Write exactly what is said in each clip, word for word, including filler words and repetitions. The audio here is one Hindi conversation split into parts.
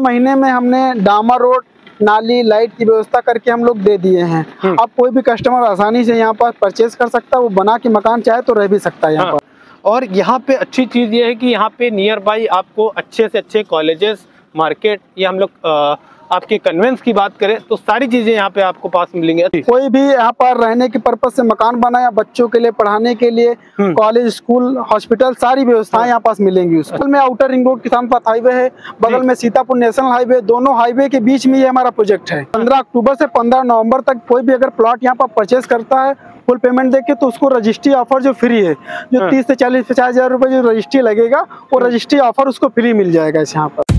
महीने में हमने डामर रोड, नाली, लाइट की व्यवस्था करके हम लोग दे दिए हैं। अब कोई भी कस्टमर आसानी से यहाँ पर परचेज कर सकता है, वो बना के मकान चाहे तो रह भी सकता है यहाँ हाँ। पर। और यहाँ पे अच्छी चीज़ ये है कि यहाँ पे नियर बाई आपको अच्छे से अच्छे कॉलेजेस, मार्केट, या हम लोग आपके कन्वेंस की बात करें तो सारी चीज़ें यहाँ पे आपको पास मिलेंगी। कोई भी यहाँ पर रहने के पर्पज से मकान बनाया, बच्चों के लिए, पढ़ाने के लिए, कॉलेज, स्कूल, हॉस्पिटल, सारी व्यवस्थाएं यहाँ पास मिलेंगी। उसमें में आउटर रिंग रोड किसान पथ हाईवे है, बगल में सीतापुर नेशनल हाईवे, दोनों हाईवे के बीच में ये हमारा प्रोजेक्ट है। पंद्रह अक्टूबर से पंद्रह नवंबर तक कोई भी अगर प्लॉट यहाँ पर परचेज करता है फुल पेमेंट देके, तो उसको रजिस्ट्री ऑफर जो फ्री है, जो तीस से चालीस पचास हजार रुपए जो रजिस्ट्री लगेगा, वो रजिस्ट्री ऑफर उसको फ्री मिल जाएगा इस यहाँ पर।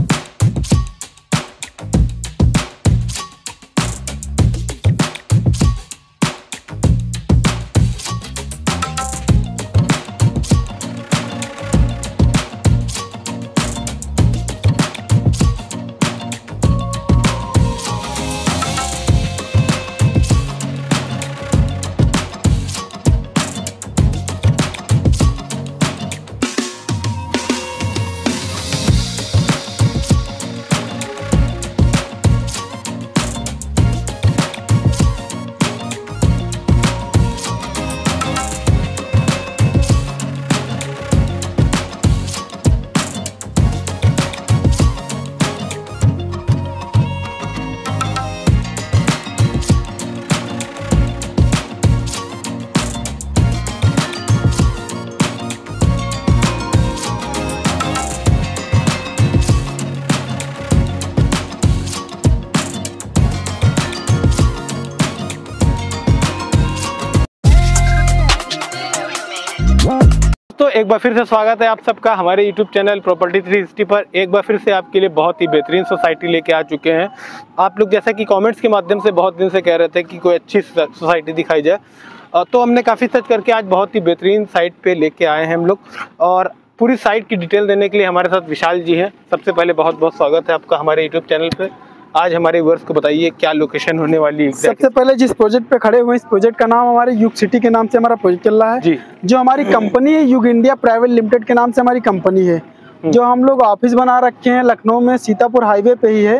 तो एक बार फिर से स्वागत है आप सबका हमारे YouTube channel property three sixty पर। एक बार फिर से आपके लिए बहुत ही बेहतरीन सोसाइटी लेके आ चुके हैं। आप लोग जैसा कि कमेंट्स के माध्यम से बहुत दिन से कह रहे थे कि कोई अच्छी सोसाइटी दिखाई जाए, तो हमने काफ़ी सर्च करके आज बहुत ही बेहतरीन साइट पे लेके आए हैं हम लोग। और पूरी साइट की डिटेल देने के लिए हमारे साथ विशाल जी हैं। सबसे पहले बहुत बहुत स्वागत है आपका हमारे यूट्यूब चैनल पर। आज हमारे व्यूअर्स को बताइए क्या लोकेशन होने वाली है। सबसे पहले जिस प्रोजेक्ट पे खड़े हुए हैं, इस प्रोजेक्ट का नाम हमारे युग सिटी के नाम से हमारा प्रोजेक्ट चल रहा है जी। जो हमारी कंपनी है युग इंडिया प्राइवेट लिमिटेड के नाम से हमारी कंपनी है। जो हम लोग ऑफिस बना रखे हैं लखनऊ में, सीतापुर हाईवे पे ही है।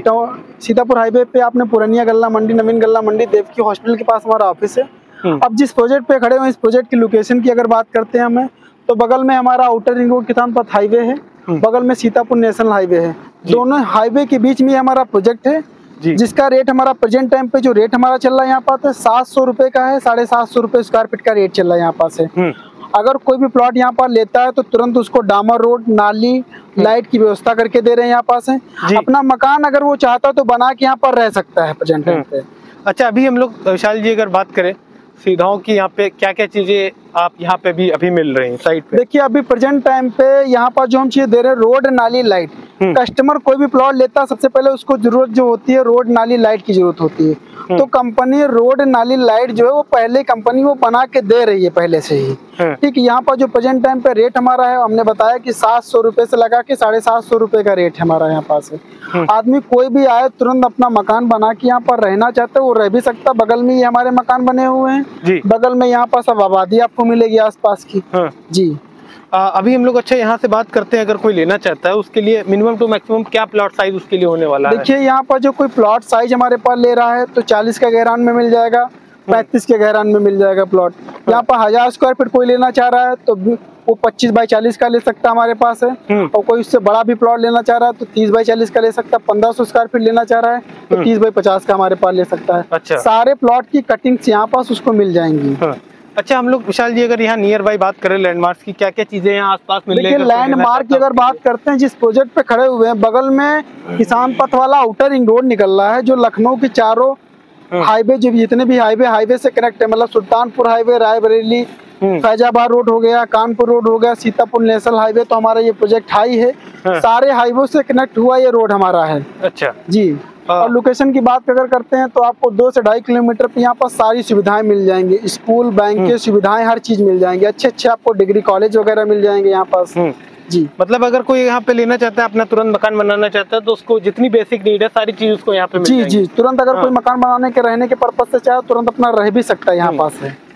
सीतापुर हाईवे पे आपने पुरानिया गल्ला मंडी, नवीन गल्ला मंडी, देवकी हॉस्पिटल के पास हमारा ऑफिस है। अब जिस प्रोजेक्ट पे खड़े हुए इस प्रोजेक्ट की लोकेशन की अगर बात करते हैं हमें, तो बगल में हमारा आउटर रिंग रोड किसान पथ हाईवे है, बगल में सीतापुर नेशनल हाईवे है। दोनों हाईवे के बीच में हमारा प्रोजेक्ट है, जिसका रेट हमारा प्रेजेंट टाइम पे जो रेट हमारा चल रहा है यहाँ पास सात सौ रुपए का है। साढ़े सात सौ रुपए स्क्वायर फीट का रेट चल रहा है यहाँ पास है। अगर कोई भी प्लॉट यहाँ पर लेता है तो तुरंत उसको डामर रोड, नाली, लाइट की व्यवस्था करके दे रहे हैं यहाँ पास है। अपना मकान अगर वो चाहता है तो बना के यहाँ पर रह सकता है प्रेजेंट टाइम पे। अच्छा, अभी हम लोग विशाल जी अगर बात करें सुविधाओं की, यहाँ पे क्या क्या चीजें आप यहाँ पे भी अभी मिल रही हैं साइट पे? देखिए अभी प्रेजेंट टाइम पे यहाँ पर जो हम चीजें दे रहे हैं, रोड, नाली, लाइट। कस्टमर कोई भी प्लॉट लेता है सबसे पहले उसको जरूरत जो होती है रोड, नाली, लाइट की जरूरत होती है। तो कंपनी रोड, नाली, लाइट जो है वो पहले कंपनी वो बना के दे रही है पहले से ही। ठीक है, यहाँ पर जो प्रेजेंट टाइम पे रेट हमारा है, हमने बताया कि सात सौ रुपए से लगा के साढ़े सात सौ रुपए का रेट हमारा यहाँ पास है। आदमी कोई भी आए तुरंत अपना मकान बना के यहाँ पर रहना चाहते है वो रह भी सकता। बगल में ये हमारे मकान बने हुए हैं, बगल में यहाँ पर सब आबादी आपको मिलेगी आसपास की जी। आ, अभी हम लोग अच्छा यहाँ से बात करते हैं, अगर कोई लेना चाहता है उसके लिए मिनिमम टू मैक्सिमम क्या प्लॉट साइज उसके लिए होने वाला है? देखिए यहाँ पर जो कोई प्लॉट साइज हमारे पास ले रहा है तो चालीस का गहरान में मिल जाएगा, पैंतीस के गहरान में मिल जाएगा प्लॉट। यहाँ पर हजार स्क्वायर फीट कोई लेना चाह रहा है तो वो पच्चीस बाई चालीस का ले सकता है हमारे पास है। और कोई उससे बड़ा भी प्लॉट लेना चाह रहा है तो तीस बाई चालीस का ले सकता है। पंद्रह सौ स्क्वायर फीट लेना चाह रहा है तो तीस बाई पचास का हमारे पास ले सकता है। अच्छा। सारे प्लॉट की कटिंग्स यहाँ पास उसको मिल जाएंगी। अच्छा, हम लोग विशाल जी अगर यहाँ नियर बाई बात करें लैंडमार्क की, क्या क्या चीजें यहाँ आसपास मिलेंगी? देखिए लैंडमार्क की अगर बात करते हैं, जिस प्रोजेक्ट पे खड़े हुए हैं बगल में किसान पथ वाला आउटर रिंग रोड निकल रहा है, जो लखनऊ के चारों हाईवे जो जितने भी हाईवे हाईवे से कनेक्ट है, मतलब सुल्तानपुर हाईवे, रायबरेली, फैजाबाद रोड हो गया, कानपुर रोड हो गया, सीतापुर नेशनल हाईवे, तो हमारा ये प्रोजेक्ट हाई है। सारे हाईवे से कनेक्ट हुआ ये रोड हमारा है। अच्छा जी। और लोकेशन की बात अगर करते हैं तो आपको दो से ढाई किलोमीटर पे यहाँ पर सारी सुविधाएं मिल जाएंगी। स्कूल, बैंक की सुविधाएं, हर चीज मिल जाएंगी। अच्छे अच्छे आपको डिग्री कॉलेज वगैरह मिल जाएंगे यहाँ पास जी। मतलब अगर कोई यहाँ पे लेना चाहता है, अपना तुरंत मकान बनाना चाहता है, तो उसको जितनी बेसिक नीड है सारी चीज उसको यहाँ पे मिल जी जी। तुरंत अगर कोई मकान बनाने के रहने के पर्पज से चाहे तुरंत अपना रह भी सकता है यहाँ पास है।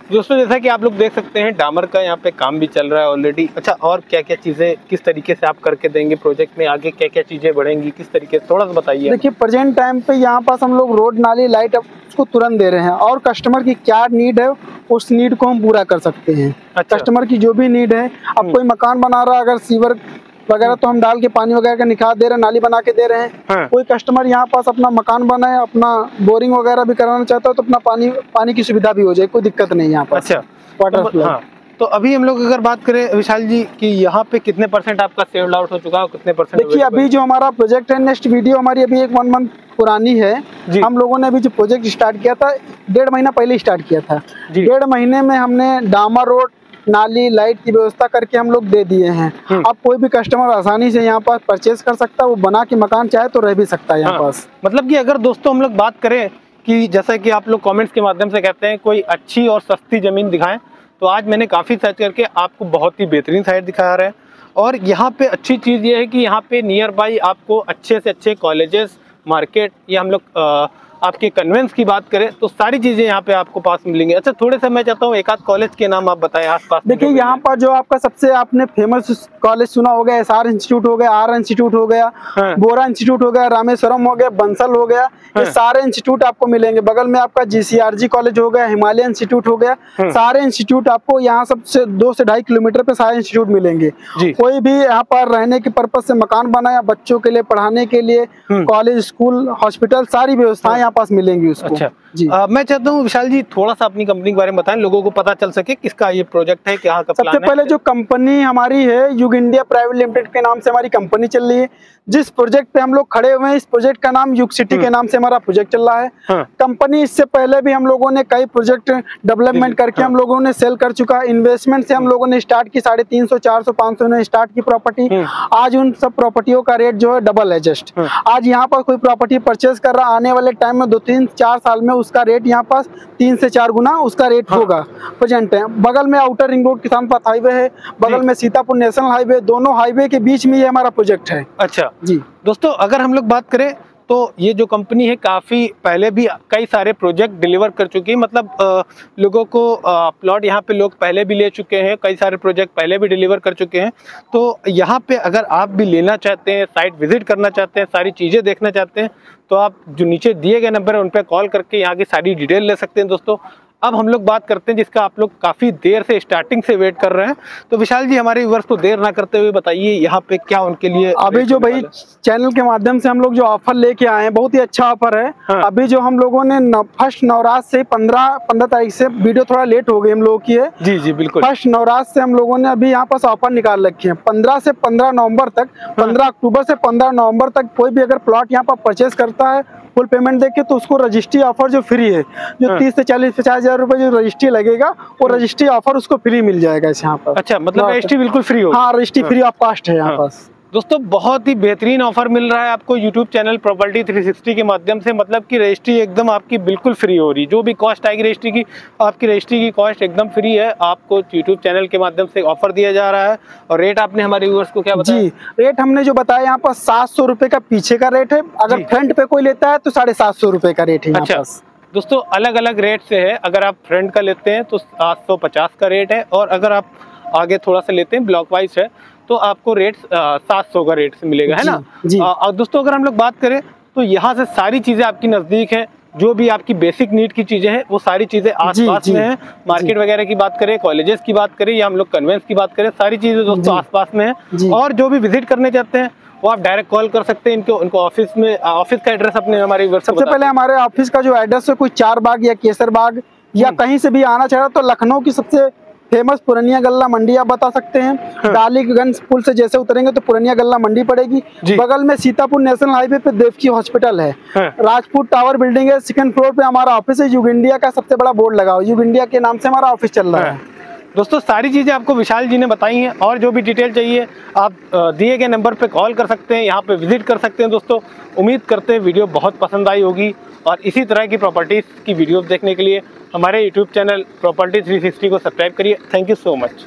दोस्तों जैसा कि आप लोग देख सकते हैं डामर का यहाँ पे काम भी चल रहा है ऑलरेडी। अच्छा, और क्या क्या चीजें किस तरीके से आप करके देंगे प्रोजेक्ट में, आगे क्या क्या चीजें बढ़ेंगी, किस तरीके से, थोड़ा सा बताइए। देखिए प्रेजेंट टाइम पे यहाँ पास हम लोग रोड नाली लाइट उसको तुरंत दे रहे हैं, और कस्टमर की क्या नीड है उस नीड को हम पूरा कर सकते हैं। अच्छा। कस्टमर की जो भी नीड है, अब कोई मकान बना रहा है, अगर सीवर वगैरह तो हम डाल के पानी वगैरह का निकाल दे रहे हैं, नाली बना के दे रहे हैं। हाँ। कोई कस्टमर यहाँ पास अपना मकान बनाए, अपना बोरिंग वगैरह भी कराना चाहता है तो अपना पानी पानी की सुविधा भी हो जाए, कोई दिक्कत नहीं यहाँ पास। अच्छा, वाटर तो, हाँ। तो अभी हम लोग अगर बात करें विशाल जी कि यहाँ पे कितने परसेंट आपका सेल्ड आउट हो चुका है, कितने परसेंट? देखिए अभी जो हमारा प्रोजेक्ट है, नेक्स्ट वीडियो हमारी अभी एक वन मंथ पुरानी है। हम लोगों ने अभी जो प्रोजेक्ट स्टार्ट किया था डेढ़ महीना पहले स्टार्ट किया था। डेढ़ महीने में हमने डामर रोड, नाली, लाइट की व्यवस्था करके हम लोग दे दिए हैं। अब कोई भी कस्टमर आसानी से यहाँ पास परचेज कर सकता है, वो बना के मकान चाहे तो रह भी सकता है यहाँ हाँ। पास। मतलब कि अगर दोस्तों हम लोग बात करें कि जैसा कि आप लोग कमेंट्स के माध्यम से कहते हैं कोई अच्छी और सस्ती जमीन दिखाएं, तो आज मैंने काफ़ी सर्च करके आपको बहुत ही बेहतरीन साइट दिखा रहा है। और यहाँ पे अच्छी चीज़ ये है कि यहाँ पे नियर बाई आपको अच्छे से अच्छे कॉलेजेस, मार्केट, या हम लोग आपके कन्वेंस की बात करें तो सारी चीजें यहाँ पे आपको पास मिलेंगी। अच्छा, थोड़े से मैं चाहता हूँ एक आध कॉलेज के नाम आप बताएं आसपास। देखिए यहाँ पर जो आपका सबसे आपने फेमस कॉलेज सुना होगा, एस आर इंस्टीट्यूट हो गया, आर इंस्टीट्यूट हो गया, हाँ। बोरा इंस्टीट्यूट हो गया, रामेश्वरम हो गया, बंसल हो गया, हाँ। ये सारे इंस्टीट्यूट आपको मिलेंगे। बगल में आपका जी सी आर जी कॉलेज हो गया, हिमालय इंस्टीट्यूट हो गया, हाँ। सारे इंस्टीट्यूट आपको यहाँ सबसे दो से ढाई किलोमीटर पे सारे इंस्टीट्यूट मिलेंगे। कोई भी यहाँ पर रहने के पर्पज से मकान बनाया, बच्चों के लिए पढ़ाने के लिए, कॉलेज, स्कूल, हॉस्पिटल, सारी व्यवस्थाएं यहाँ पास मिलेंगी उसको। अच्छा जी, आ, मैं चाहता हूँ विशाल जी थोड़ा सा अपनी कंपनी के बारे में बताएं, लोगों को पता चल सके किसका ये प्रोजेक्ट है, क्या का प्लान है। सबसे पहले जो कंपनी हमारी है युग इंडिया प्राइवेट लिमिटेड के नाम से हमारी कंपनी चल रही है। जिस प्रोजेक्ट पे हम लोग खड़े हुए हैं, इस प्रोजेक्ट का नाम युग सिटी के नाम से हमारा प्रोजेक्ट चल रहा है। हाँ। कंपनी इससे पहले भी हम लोगों ने कई प्रोजेक्ट डेवलपमेंट करके हाँ। हम लोगों ने सेल कर चुका है। इन्वेस्टमेंट से हम लोगों ने स्टार्ट की, साढ़े तीन सौ चार सौ पाँच सौ ने स्टार्ट की प्रॉपर्टी। आज उन सब प्रॉपर्टियों का रेट जो है डबल है जस्ट। आज यहाँ पर कोई प्रॉपर्टी परचेज कर रहा, आने वाले टाइम में दो तीन चार साल में उसका रेट यहाँ पास तीन से चार गुना उसका रेट हाँ। होगा। प्रेजेंट है बगल में आउटर रिंग रोड किसान पथ हाईवे है, बगल में सीतापुर नेशनल हाईवे, दोनों हाईवे के बीच में ये हमारा प्रोजेक्ट है। अच्छा जी दोस्तों, अगर हम लोग बात करें तो ये जो कंपनी है काफ़ी पहले भी कई सारे प्रोजेक्ट डिलीवर कर चुकी है। मतलब आ, लोगों को प्लॉट यहाँ पे लोग पहले भी ले चुके हैं, कई सारे प्रोजेक्ट पहले भी डिलीवर कर चुके हैं। तो यहाँ पे अगर आप भी लेना चाहते हैं, साइट विजिट करना चाहते हैं, सारी चीज़ें देखना चाहते हैं, तो आप जो नीचे दिए गए नंबर है उन पर कॉल करके यहाँ की सारी डिटेल ले सकते हैं। दोस्तों अब हम लोग बात करते हैं जिसका आप लोग काफ़ी देर से स्टार्टिंग से वेट कर रहे हैं। तो विशाल जी हमारे व्यूअर्स को देर ना करते हुए बताइए यहाँ पे क्या उनके लिए अभी जो भाई चैनल के माध्यम से हम लोग जो ऑफर लेके आए हैं, बहुत ही अच्छा ऑफर है। हाँ। अभी जो हम लोगों ने न, फर्स्ट नवरात से पंद्रह पंद्रह तारीख से, वीडियो थोड़ा लेट हो गई हम लोगों की है। जी जी बिल्कुल। फर्स्ट नवरात से हम लोगों ने अभी यहाँ पास ऑफर निकाल रखे हैं। पंद्रह से पंद्रह नवम्बर तक, पंद्रह अक्टूबर से पंद्रह नवम्बर तक कोई भी अगर प्लॉट यहाँ पर परचेज करता है फुल पेमेंट देके, तो उसको रजिस्ट्री ऑफर जो फ्री है, जो हाँ। तीस से चालीस पचास हजार रुपए जो रजिस्ट्री लगेगा, वो रजिस्ट्री ऑफर उसको फ्री मिल जाएगा इस यहाँ पर। अच्छा, मतलब रजिस्ट्री बिल्कुल फ्री हो? हाँ, रजिस्ट्री फ्री ऑफ कॉस्ट है यहाँ पास। दोस्तों बहुत ही बेहतरीन ऑफर मिल रहा है आपको YouTube channel property three sixty के माध्यम से। मतलब कि रजिस्ट्री एकदम आपकी बिल्कुल फ्री हो रही, जो भी कॉस्ट आएगी रजिस्ट्री की, आपकी रजिस्ट्री की कॉस्ट एकदम फ्री है। आपको यूट्यूब चैनल के माध्यम से ऑफर दिया जा रहा है। और रेट आपने हमारे व्यूअर्स को क्या बताया? जी, रेट हमने जो बताया यहाँ पर सात सौ रुपए का पीछे का रेट है, अगर फ्रंट पे कोई लेता है तो साढ़े सात सौ रुपए का रेट है। अच्छा दोस्तों, अलग अलग रेट से है। अगर आप फ्रंट का लेते हैं तो सात सौ पचास का रेट है, और अगर आप आगे थोड़ा सा लेते हैं ब्लॉक वाइज है तो आपको रेट सात सौ का रेट से मिलेगा, है ना जी। आ, और दोस्तों अगर हम लोग बात करें तो यहाँ से सारी चीजें आपकी नजदीक है। जो भी आपकी बेसिक नीड की चीजें हैं वो सारी चीजें आसपास में है। मार्केट वगैरह की बात करें, कॉलेजेस की बात करें, या हम लोग कन्वेंस की बात करें, सारी चीजें दोस्तों आसपास में है। और जो भी विजिट करने चाहते हैं वो आप डायरेक्ट कॉल कर सकते हैं इनको, उनको ऑफिस में, ऑफिस का एड्रेस अपने हमारे सबसे पहले हमारे ऑफिस का जो एड्रेस है, कोई चार बाग या केसर बाग या कहीं से भी आना चाह रहा तो लखनऊ की सबसे फेमस पुरनिया गल्ला मंडी आप बता सकते हैं। हाँ। डालीगंज पुल से जैसे उतरेंगे तो पुरनिया गल्ला मंडी पड़ेगी। बगल में सीतापुर नेशनल हाईवे पे देवकी हॉस्पिटल है। हाँ। राजपूत टावर बिल्डिंग है, सेकंड फ्लोर पे हमारा ऑफिस है। युग इंडिया का सबसे बड़ा बोर्ड लगा हुआ, युग इंडिया के नाम से हमारा ऑफिस चल रहा है। हाँ। दोस्तों सारी चीज़ें आपको विशाल जी ने बताई हैं, और जो भी डिटेल चाहिए आप दिए गए नंबर पे कॉल कर सकते हैं, यहाँ पे विजिट कर सकते हैं। दोस्तों उम्मीद करते हैं वीडियो बहुत पसंद आई होगी, और इसी तरह की प्रॉपर्टीज़ की वीडियोस देखने के लिए हमारे YouTube channel property three sixty को सब्सक्राइब करिए। Thank you so much.